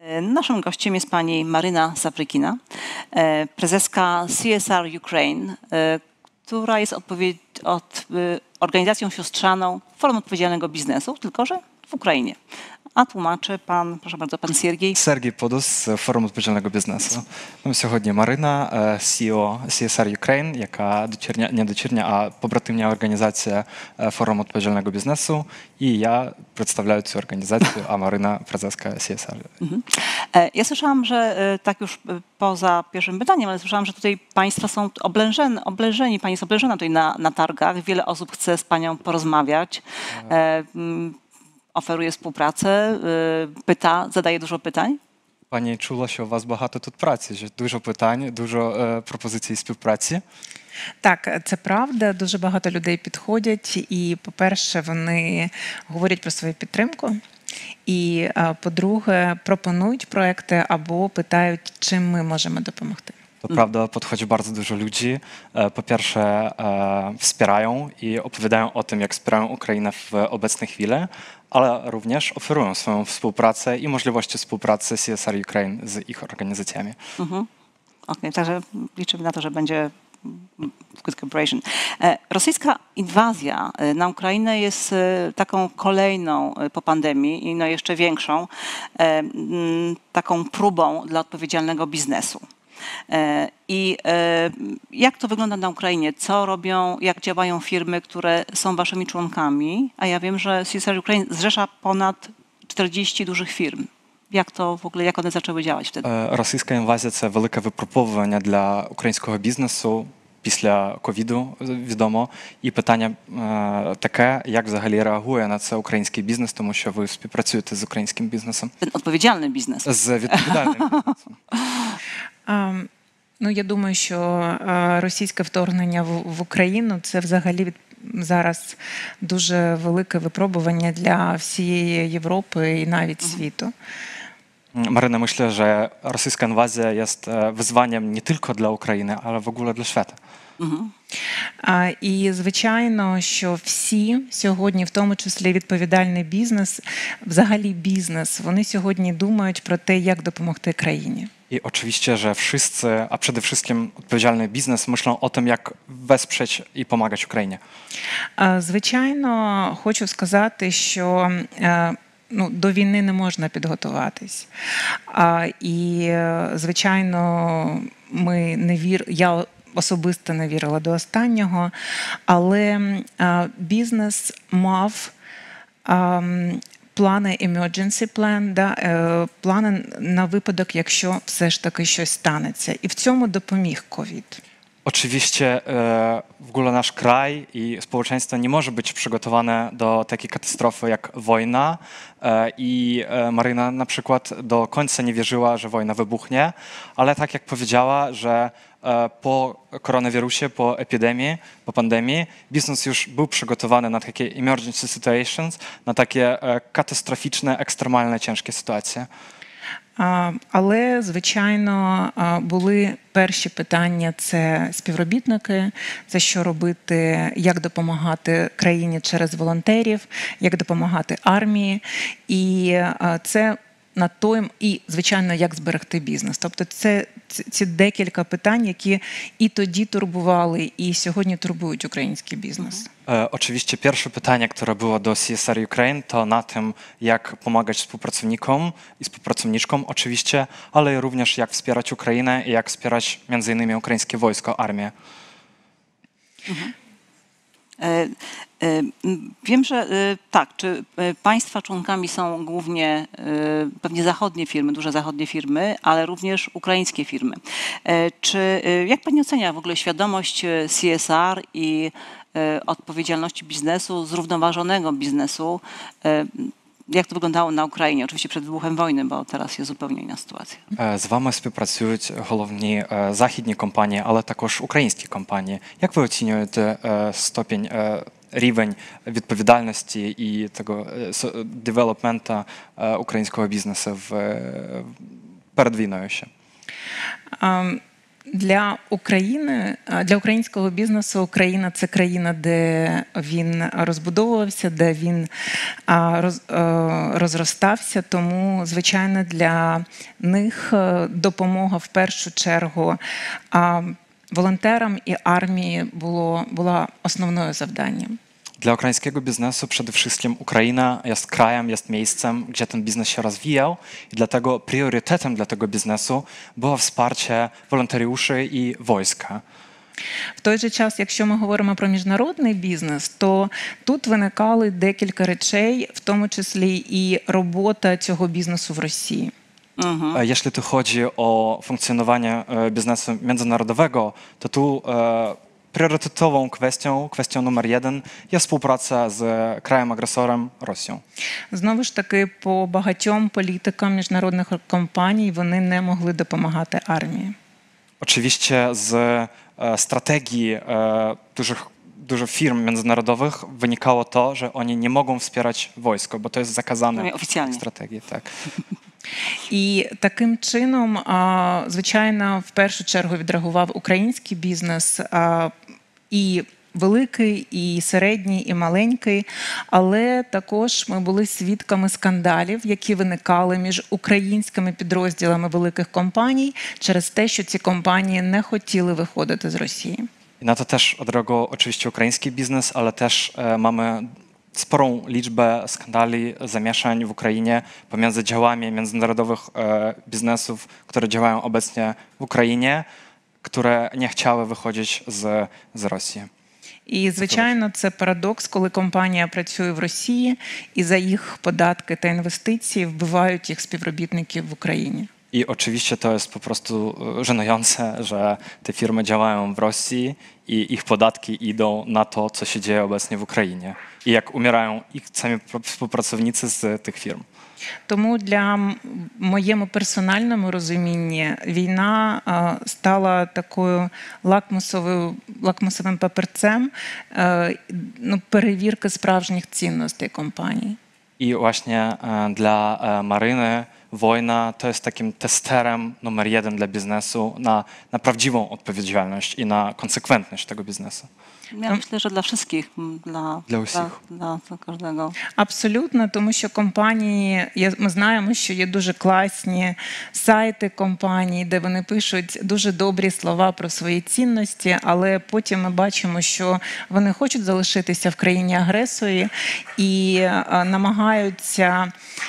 Naszym gościem jest pani Maryna Saprykina, prezeska CSR Ukraine, która jest organizacją siostrzaną Forum Odpowiedzialnego Biznesu, tylko że w Ukrainie. A tłumaczy pan, proszę bardzo, pan Сергій. Сергій Подус з Форуму відповідального бізнесу. Сьогодні Марина, CEO CSR Ukraine, яка не дочірня, а побратимня організація Форуму відповідального бізнесу. І я представляю цю організацію, а Maryna prezeska CSR. Ja słyszałam, że tak już poza pierwszym pytaniem, ale słyszałam, że tutaj państwa są oblężeni, pani jest oblężona tutaj na targach. Wiele osób chce z panią porozmawiać. Oferuje współpracę, pyta, zadaje dużo pytań. Пані чула, що у вас багато тут праці, що дуже питань, дуже пропозицій співпраці. Так, це правда. Дуже багато людей підходять. І, по-перше, вони говорять про свою підтримку. І, по-друге, пропонують проекти або питають, чим ми можемо допомогти. To prawda, podchodzi bardzo dużo ludzi. Po pierwsze, wspierają i opowiadają o tym, jak wspierają Ukrainę w obecnej chwili, ale również oferują swoją współpracę i możliwości współpracy CSR Ukraine z ich organizacjami. Okej, także liczymy na to, że będzie good cooperation. Rosyjska inwazja na Ukrainę jest taką kolejną po pandemii i no jeszcze większą taką próbą dla odpowiedzialnego biznesu. I jak to wygląda na Ukrainie? Co robią, jak działają firmy, które są waszymi członkami? A ja wiem, że CSR Ukraine zrzesza ponad 40 dużych firm. Jak to w ogóle, jak one zaczęły działać wtedy? Російська інвазія – це велике випробовування для українського бізнесу після ковіду, відомо. І питання таке, як взагалі реагує на це український бізнес, тому що ви співпрацюєте з українським бізнесом. Ten odpowiedzialny biznes. З відповідальним бізнесом. Ну, я думаю, що російське вторгнення в Україну – це взагалі зараз дуже велике випробування для всієї Європи і навіть світу. Maryna, myślę, że rosyjska inwazja jest wyzwaniem nie tylko dla Ukrainy, ale w ogóle dla świata. І, звичайно, що всі сьогодні, в тому числі відповідальний бізнес, взагалі бізнес, вони сьогодні думають про те, як допомогти країні. I oczywiście, że wszyscy, a przede wszystkim odpowiedzialny biznes myślą o tym, jak wesprzeć i pomagać Ukrainie. Звичайно, хочу сказати, що до війни не можна підготуватись. І, звичайно, я особисто не вірила до останнього, але бізнес мав плани emergency plan, плани на випадок, якщо все ж таки щось станеться. І в цьому допоміг ковід. Oczywiście w ogóle nasz kraj i społeczeństwo nie może być przygotowane do takiej katastrofy jak wojna i Maryna na przykład do końca nie wierzyła, że wojna wybuchnie, ale tak jak powiedziała, że po koronawirusie, po epidemii, po pandemii biznes już był przygotowany na takie emergency situations, na takie katastroficzne, ekstremalne, ciężkie sytuacje. Але, звичайно, були перші питання – це співробітники, це що робити, як допомагати країні через волонтерів, як допомагати армії. І це на той, і, звичайно, як зберегти бізнес. Тобто це ці декілька питань, які і тоді турбували, і сьогодні турбують український бізнес. Oczywiście pierwsze pytanie, które było do CSR Ukraine, to na tym, jak pomagać współpracownikom i współpracowniczkom oczywiście, ale również jak wspierać Ukrainę i jak wspierać między innymi ukraińskie wojsko, armię. Wiem, że tak, czy państwa członkami są głównie pewnie zachodnie firmy, duże zachodnie firmy, ale również ukraińskie firmy. Jak pani ocenia w ogóle świadomość CSR i odpowiedzialności biznesu, zrównoważonego biznesu? Jak to wyglądało na Україні? Oczywiście przed wybuchem wojny, bo teraz jest zupełnie inna sytuacja. З вами співпрацюють головні західні компанії, але також українські компанії. Як ви оцінюєте ступінь, рівень відповідальності і того девелопмента українського бізнесу перед війною ще? Для України, для українського бізнесу Україна – це країна, де він розбудовувався, де він розростався. Тому, звичайно, для них допомога в першу чергу волонтерам і армії була основною завданням. Dla ukraińskiego biznesu przede wszystkim Ukraina jest krajem, jest miejscem, gdzie ten biznes się rozwijał i dlatego priorytetem dla tego biznesu było wsparcie wolontariuszy i wojska. В той же час, якщо ми говоримо про міжнародний бізнес, то тут виникали декілька речей, в тому числі і робота цього бізнесу в Росії. Jeśli tu chodzi o funkcjonowanie biznesu międzynarodowego, to tu priorytetową kwestią numer jeden jest współpraca z krajem agresorem Rosją. Знову ж таки, по багатьом політикам міжнародних компаній вони не могли допомагати армії. Oczywiście z strategii dużych firm międzynarodowych wynikało to, że oni nie mogą wspierać wojska, bo to jest zakazane Oficjalnie. w strategii. Tak. І таким чином, звичайно, в першу чергу відреагував український бізнес, і великий, і середній, і маленький, але також ми були свідками скандалів, які виникали між українськими підрозділами великих компаній через те, що ці компанії не хотіли виходити з Росії. I na to też odreagował oczywiście ukraiński biznes, ale też mamy sporą liczbę skandali, zamieszań w Ukrainie pomiędzy działami międzynarodowych biznesów, które działają obecnie w Ukrainie, które nie chciały wychodzić z Rosji. І, звичайно, це парадокс, коли компанія працює в Росії і за їх податки та інвестиції вбивають їх співробітників в Україні. I oczywiście to jest po prostu żenujące, że te firmy działają w Rosji i ich podatki idą na to, co się dzieje obecnie w Ukrainie. I jak umierają ich sami współpracownicy z tych firm. Тому для моєму персональному розумінні війна стала такою лакмусовим папірцем перевірки справжніх цінностей компанії. I właśnie dla Maryny wojna to jest takim testerem numer jeden dla biznesu na prawdziwą odpowiedzialność i na konsekwentność tego biznesu. Ja myślę, że dla wszystkich, dla każdego. Абсолютно, тому що компанії, ми знаємо, що є дуже класні сайти компаній, де вони пишуть дуже добрі слова про свої цінності, але потім ми бачимо, що вони хочуть залишитися в країні-агресорі і намагаються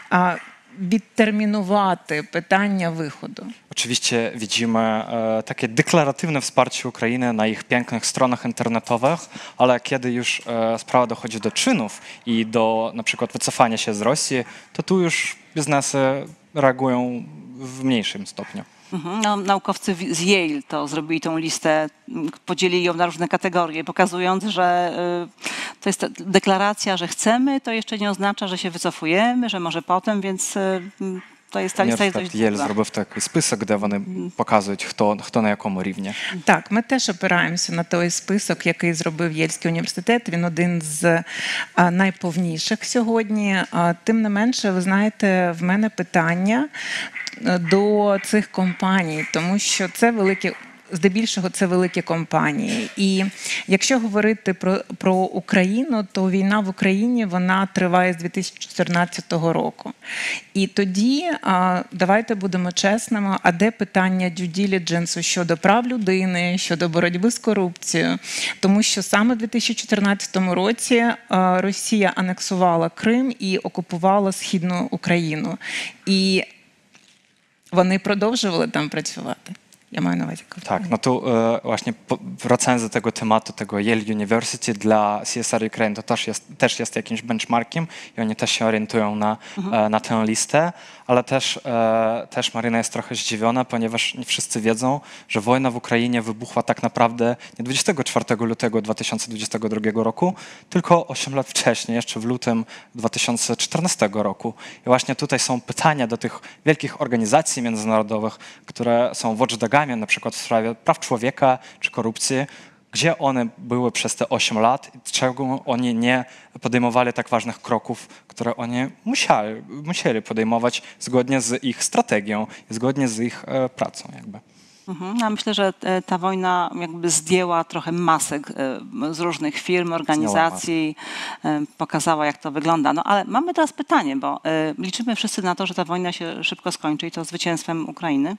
відтермінувати питання виходу. Oczywiście widzimy takie deklaratywne wsparcie Ukrainy na ich pięknych stronach internetowych, ale kiedy już sprawa dochodzi do czynów i do na przykład wycofania się z Rosji, to tu już biznesy reagują w mniejszym stopniu. No, naukowcy z Yale to zrobili tą listę, podzielili ją na różne kategorie, pokazując, że to jest deklaracja, że chcemy, to jeszcze nie oznacza, że się wycofujemy, że może potem, więc to jest ta lista jest dość Єль długa. зробив такий список, де вони показують, хто на якому рівні. Так, ми теж опираємося на той список, який зробив Єльський університет. Він один з найповніших сьогодні. Тим не менше, ви знаєте, в мене питання до цих компаній, тому що це великі, здебільшого це великі компанії. І якщо говорити про Україну, то війна в Україні, вона триває з 2014 року. І тоді, давайте будемо чесними, а де питання due diligence щодо прав людини, щодо боротьби з корупцією? Тому що саме в 2014 році Росія анексувала Крим і окупувала Східну Україну. І вони продовжували там працювати. Ja mam na uwadze. Tak, no tu właśnie wracając do tego tematu, tego Yale University dla CSR Ukraine, to też jest jakimś benchmarkiem i oni też się orientują na tę listę, ale też Maryna jest trochę zdziwiona, ponieważ nie wszyscy wiedzą, że wojna w Ukrainie wybuchła tak naprawdę nie 24 lutego 2022 roku, tylko 8 lat wcześniej, jeszcze w lutym 2014 roku. I właśnie tutaj są pytania do tych wielkich organizacji międzynarodowych, które są watchdogami, na przykład w sprawie praw człowieka czy korupcji, gdzie one były przez te 8 lat i czego oni nie podejmowali tak ważnych kroków, które oni musieli podejmować zgodnie z ich strategią i zgodnie z ich pracą jakby. Ja myślę, że ta wojna jakby zdjęła trochę masek z różnych firm, organizacji, pokazała, jak to wygląda. No ale mamy teraz pytanie, bo liczymy wszyscy na to, że ta wojna się szybko skończy i to zwycięstwem Ukrainy,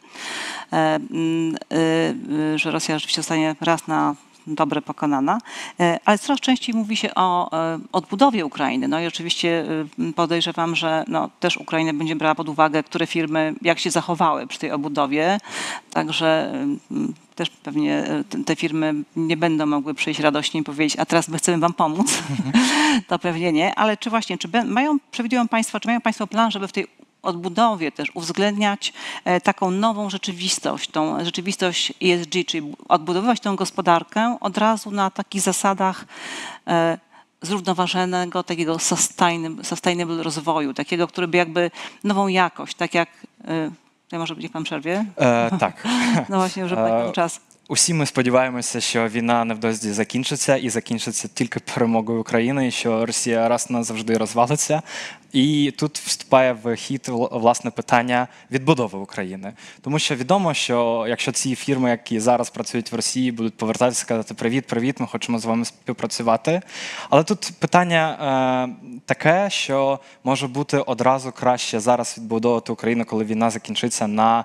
że Rosja rzeczywiście zostanie raz na dobre pokonana, ale coraz częściej mówi się o odbudowie Ukrainy. No i oczywiście podejrzewam, że no, też Ukraina będzie brała pod uwagę, które firmy jak się zachowały przy tej odbudowie, także też pewnie te firmy nie będą mogły przyjść radośnie i powiedzieć, a teraz my chcemy wam pomóc. To pewnie nie, ale czy właśnie, przewidują Państwo, czy mają Państwo plan, żeby w tej odbudowie też uwzględniać taką nową rzeczywistość, tą rzeczywistość ESG, czyli odbudowywać tę gospodarkę od razu na takich zasadach zrównoważonego, takiego sustainable rozwoju, takiego, który by jakby nową jakość, tak jak... Ja może niech pan przerwie? Так. No właśnie, już pamiętam czas. Усі ми сподіваємося, що війна невдовзі закінчиться, і закінчиться тільки перемогою України, і що Росія раз назавжди розвалиться. І тут вступає в хід, власне, питання відбудови України. Тому що відомо, що якщо ці фірми, які зараз працюють в Росії, будуть повертатися, сказати «Привіт, привіт, ми хочемо з вами співпрацювати». Але тут питання таке, що може бути одразу краще зараз відбудовувати Україну, коли війна закінчиться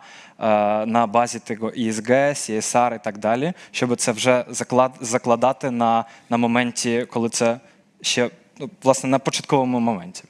на базі того ІСГ, CSR і так далі, щоб це вже закладати на моменті, коли це ще, власне, на початковому моменті.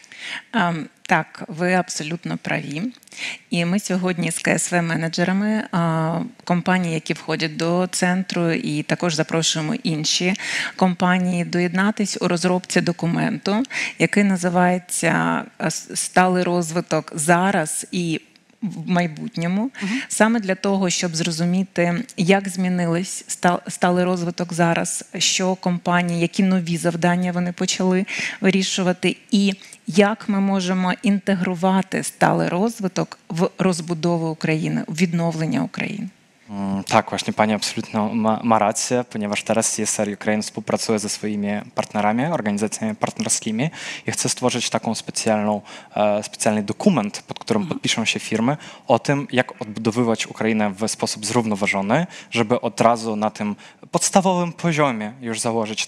Так, ви абсолютно праві. І ми сьогодні з КСВ-менеджерами компанії, які входять до центру, і також запрошуємо інші компанії доєднатись у розробці документу, який називається «Сталий розвиток зараз і в майбутньому», саме для того, щоб зрозуміти, як змінились сталий розвиток зараз, що компанії, які нові завдання вони почали вирішувати, і як ми можемо інтегрувати сталий розвиток в розбудову України, в відновлення України. Tak, właśnie pani absolutnie ma rację, ponieważ teraz CSR Ukraine współpracuje ze swoimi partnerami, organizacjami partnerskimi i chce stworzyć taką specjalny dokument, pod którym podpiszą się firmy o tym, jak odbudowywać Ukrainę w sposób zrównoważony, żeby od razu na tym podstawowym poziomie już założyć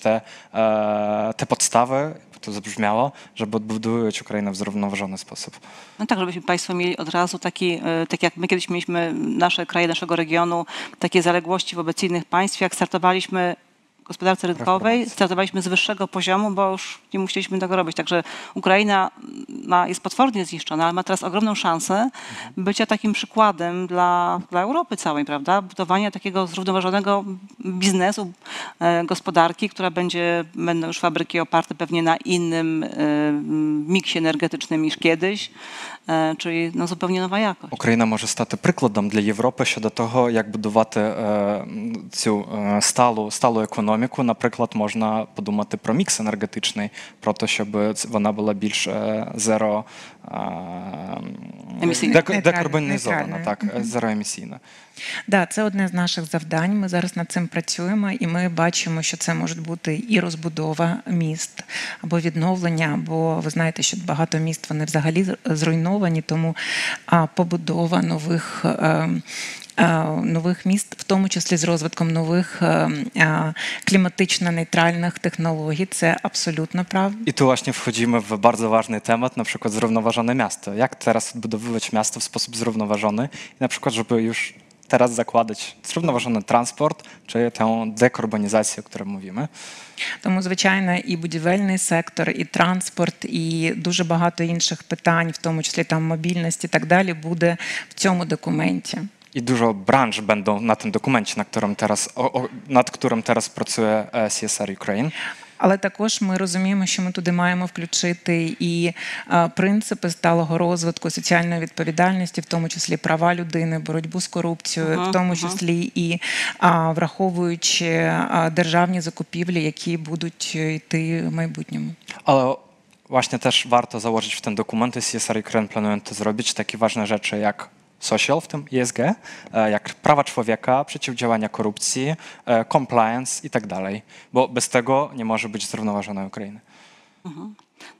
te podstawy, to zabrzmiało, żeby odbudowywać Ukrainę w zrównoważony sposób. No tak, żebyśmy Państwo mieli od razu taki, tak jak my kiedyś mieliśmy nasze kraje, naszego regionu, takie zaległości wobec innych państw, jak startowaliśmy w gospodarce rynkowej, startowaliśmy z wyższego poziomu, bo już nie musieliśmy tego robić. Także Ukraina jest potwornie zniszczona, ale ma teraz ogromną szansę bycia takim przykładem dla Europy całej, prawda? Budowania takiego zrównoważonego biznesu, gospodarki, która będą już fabryki oparte pewnie na innym miksie energetycznym niż kiedyś, czyli no, zupełnie nowa jakość. Україна може стати прикладом для Європи щодо того, як будувати цю сталу економіку. Наприклад, можна подумати про мікс енергетичний, про те, щоб вона була більш декарбонізована, так, зероемісійна. Да, це одне з наших завдань. Ми зараз над цим працюємо, і ми бачимо, що це може бути і розбудова міст, або відновлення, бо ви знаєте, що багато міст вони взагалі зруйновані, тому побудова нових міст, в тому числі з розвитком нових klimatyczno neutralnych technologii, це абсолютно правда. I tu właśnie wchodzimy w bardzo ważny temat, na przykład zrównoważone miasto. Jak teraz odbudowywać miasto w sposób zrównoważony i na przykład, żeby już teraz zakładać zrównoważony transport, czy tę dekarbonizację, o której mówimy. Тому, звичайно, і будівельний сектор, і транспорт, і дуже багато інших питань, в тому числі там мобільність і так далі, буде в цьому документі. I dużo branż będą na tym dokumencie, nad którym teraz pracuje CSR Ukraine. Але також ми розуміємо, що ми туди маємо включити і принципи сталого розвитку, соціальної відповідальності, в тому числі права людини, боротьбу з корупцією, в тому числі і враховуючи державні закупівлі, які будуть йти в майбутньому. Ale właśnie też warto założyć w ten dokument, CSR Ukraine planują to zrobić, takie ważne rzeczy jak social, w tym ESG, jak prawa człowieka, przeciwdziałania korupcji, compliance i tak dalej, bo bez tego nie może być zrównoważonej Ukrainy.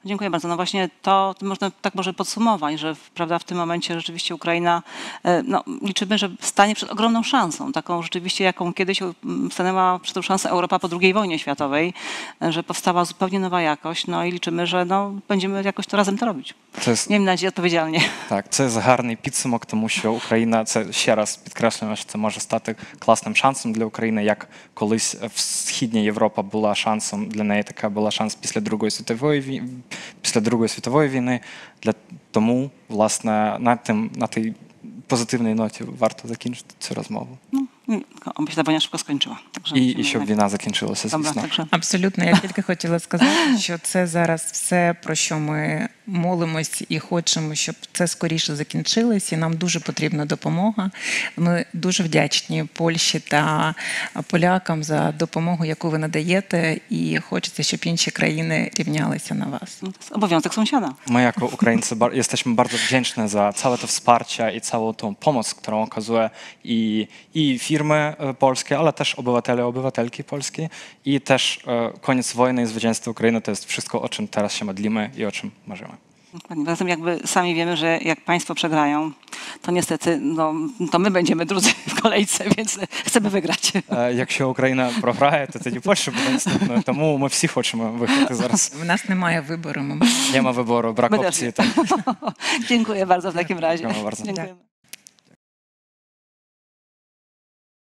Dziękuję bardzo. No właśnie to można tak może podsumować, że prawda, w tym momencie rzeczywiście Ukraina, no, liczymy, że stanie przed ogromną szansą, taką rzeczywiście, jaką kiedyś stanęła przed tą szansą Europa po II wojnie światowej, że powstała zupełnie nowa jakość, no i liczymy, że no, będziemy jakoś to razem to robić. Miejmy nadzieję odpowiedzialnie. Так, це гарний підсумок, тому що Україна, це ще раз підкреслюємо, що це може стати класним шансом для України, як колись Східня Європа була шансом для неї, така була шанс після Другої світової війни. Тому, власне, на тій позитивній ноті варто закінчити цю розмову. Oby się ta wojna szybko skończyła. Także І щоб війна закінчилася, Dobra, звісно. także Абсолютно, я тільки хотіла сказати, що це зараз все, про що ми молимось і хочемо, щоб це скоріше закінчилось, і нам дуже потрібна допомога. Ми дуже вдячні Польщі та полякам за допомогу, яку ви надаєте, і хочеться, щоб інші країни рівнялися на вас. to jest obowiązek sąsiada. My jako Ukraińcy jesteśmy bardzo wdzięczni za całe to wsparcie i całą tą pomoc, którą okazuje i firmy polskie, ale też obywatele, obywatelki polskie i też koniec wojny i zwycięstwo Ukrainy to jest wszystko, o czym teraz się modlimy i o czym marzymy. Dokładnie. Zatem jakby sami wiemy, że jak państwo przegrają, to niestety no, to my będziemy drudzy w kolejce, więc chcemy wygrać. Якщо Україна програє, то тоді Польща буде наступною. Тому ми всі хочемо виграти зараз. В нас немає вибору. Нема вибору, брак My też опції. nie. Dziękuję bardzo w takim razie. Dziękuję bardzo. Dziękujemy.